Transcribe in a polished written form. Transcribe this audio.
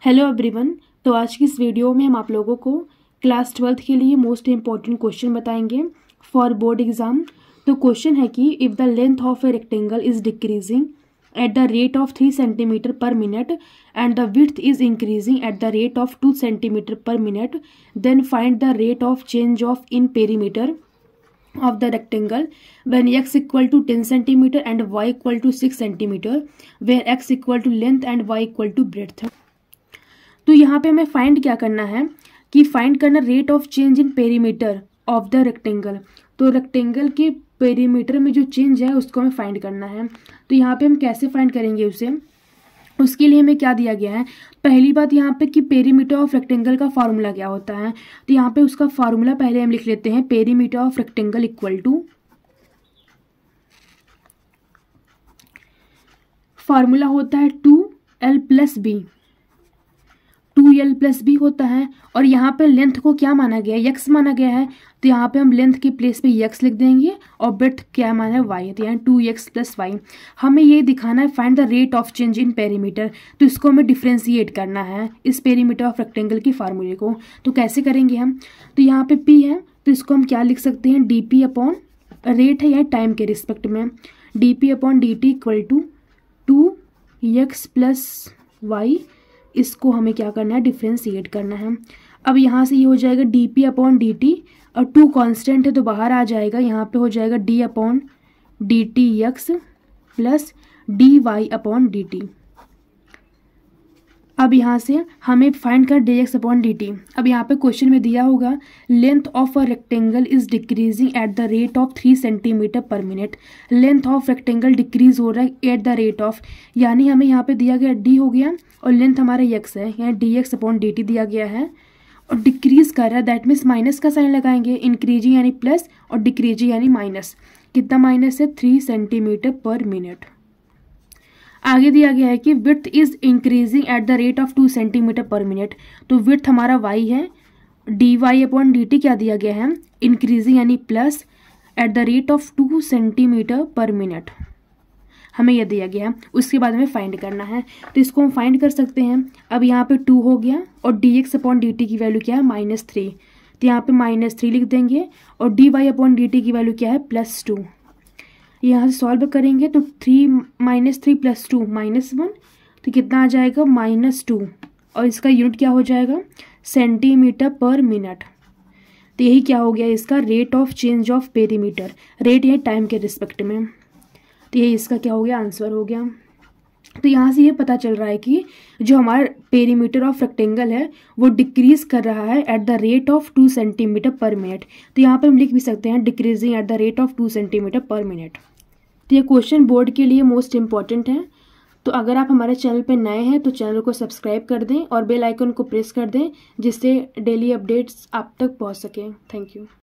Hello everyone. तो आज की इस वीडियो में हम आप लोगों को क्लास 12th के लिए मोस्ट इम्पॉर्टेंट क्वेश्चन बताएंगे फॉर बोर्ड एग्जाम। तो क्वेश्चन है कि if the length of a rectangle is decreasing at the rate of 3 centimetre per minute and the width is increasing at the rate of 2 centimetre per minute, then find the rate of change of in perimeter of the rectangle when x equal to 10 centimeter and y equal to 6 centimeter, where x equal to length and y equal to breadth। तो यहाँ पे हमें find क्या करना है कि find करना rate of change in perimeter of the rectangle. तो रेक्टेंगल के पेरीमीटर में जो चेंज है उसको हमें फाइंड करना है। तो यहाँ पे हम कैसे फाइंड करेंगे उसे, उसके लिए हमें क्या दिया गया है। पहली बात यहाँ पे कि पेरीमीटर ऑफ रेक्टेंगल का फार्मूला क्या होता है। तो यहाँ पे उसका फार्मूला पहले हम लिख लेते हैं। Perimeter of rectangle equal to, formula होता है 2l plus B, 2l plus B होता है। और यहाँ पे लेंथ को क्या माना गया है, x माना गया है। तो यहाँ पे हम लेंथ के प्लेस पे x लिख देंगे और ब्रेड्थ क्या माना है, y। तो यहाँ 2x प्लस वाई। हमें ये दिखाना है find the rate of change in perimeter. तो इसको हमें डिफ्रेंशिएट करना है इस पेरीमीटर ऑफ रेक्टेंगल की फार्मूले को। तो कैसे करेंगे हम, तो यहाँ पे p है तो इसको हम क्या लिख सकते हैं, dp अपॉन रेट है या टाइम के रिस्पेक्ट में, dp upon dt equal to 2x plus y. इसको हमें क्या करना है, डिफ्रेंशिएट करना है। अब यहाँ से ये हो जाएगा dp अपॉन dt और 2 कांस्टेंट है तो बाहर आ जाएगा। यहाँ पे हो जाएगा d upon dtx plus dy upon dt। अब यहाँ से हमें फाइंड कर dx अपॉन dt। अब यहाँ पे क्वेश्चन में दिया होगा length of a rectangle is decreasing at the rate of 3 centimetre per minute. Length of rectangle decrease हो रहा है एट द रेट ऑफ, यानी हमें यहाँ पे दिया गया d हो गया और लेंथ हमारा x है, यहाँ dx अपॉन dt दिया गया है और डिक्रीज कर रहा है। दैट मीन्स माइनस का साइन लगाएंगे, इंक्रीजिंग यानी प्लस और डिक्रीजिंग यानी माइनस। कितना माइनस है, 3 सेंटीमीटर पर मिनट। आगे दिया गया है कि width is increasing at the rate of 2 centimetre per minute. तो विड्थ हमारा y है, dy अपॉन dt क्या दिया गया है, इंक्रीजिंग यानी plus at the rate of 2 centimetre per minute हमें यह दिया गया है। उसके बाद हमें फाइंड करना है। तो इसको हम फाइंड कर सकते हैं। अब यहाँ पे 2 हो गया और dx अपॉन dt की वैल्यू क्या है, -3। तो यहाँ पे -3 लिख देंगे और dy अपॉन dt की वैल्यू क्या है, +2। यहाँ से सॉल्व करेंगे तो 3 -3 + 2 -1, तो कितना आ जाएगा, -2। और इसका यूनिट क्या हो जाएगा, सेंटीमीटर पर मिनट। तो यही क्या हो गया इसका rate of change of perimeter. Rate ये टाइम के रिस्पेक्ट में। तो यही इसका क्या हो गया, आंसर हो गया। तो यहाँ से ये पता चल रहा है कि जो हमारा पेरीमीटर ऑफ रेक्टेंगल है वो डिक्रीज कर रहा है at the rate of 2 centimetre per minute. तो यहाँ पे हम लिख भी सकते हैं decreasing at the rate of 2 centimetre per minute. तो ये क्वेश्चन बोर्ड के लिए मोस्ट इम्पॉर्टेंट है। तो अगर आप हमारे चैनल पे नए हैं तो चैनल को सब्सक्राइब कर दें और बेल आइकन को प्रेस कर दें जिससे डेली अपडेट्स आप तक पहुँच सकें। Thank you.